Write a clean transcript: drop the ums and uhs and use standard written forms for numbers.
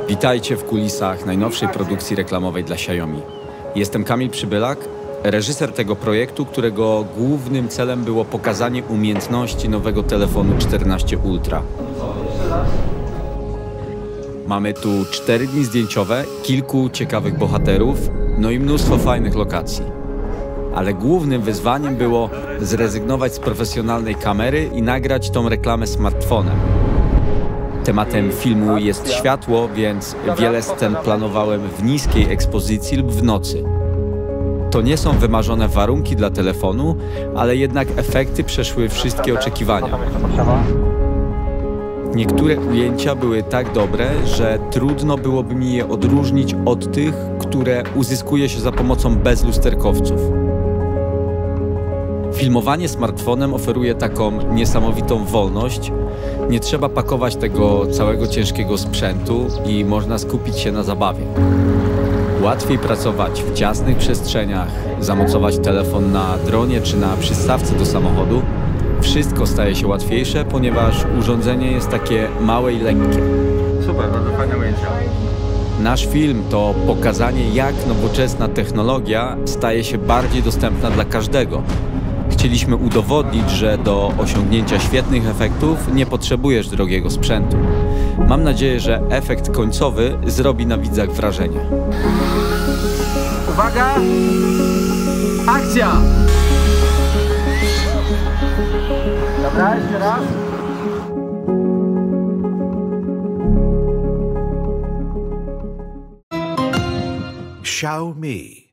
Witajcie w kulisach najnowszej produkcji reklamowej dla Xiaomi. Jestem Kamil Przybylak, reżyser tego projektu, którego głównym celem było pokazanie umiejętności nowego telefonu 14 Ultra. Mamy tu 4 dni zdjęciowe, kilku ciekawych bohaterów, no i mnóstwo fajnych lokacji. Ale głównym wyzwaniem było zrezygnować z profesjonalnej kamery i nagrać tą reklamę smartfonem. Tematem filmu jest światło, więc wiele scen planowałem w niskiej ekspozycji lub w nocy. To nie są wymarzone warunki dla telefonu, ale jednak efekty przeszły wszystkie oczekiwania. Niektóre ujęcia były tak dobre, że trudno byłoby mi je odróżnić od tych, które uzyskuje się za pomocą bezlusterkowców. Filmowanie smartfonem oferuje taką niesamowitą wolność. Nie trzeba pakować tego całego ciężkiego sprzętu i można skupić się na zabawie. Łatwiej pracować w ciasnych przestrzeniach, zamocować telefon na dronie czy na przystawce do samochodu. Wszystko staje się łatwiejsze, ponieważ urządzenie jest takie małe i lekkie. Super, bardzo fajne ujęcia. Nasz film to pokazanie, jak nowoczesna technologia staje się bardziej dostępna dla każdego. Chcieliśmy udowodnić, że do osiągnięcia świetnych efektów nie potrzebujesz drogiego sprzętu. Mam nadzieję, że efekt końcowy zrobi na widzach wrażenie. Uwaga! Akcja! Dobra, jeszcze raz. Xiaomi.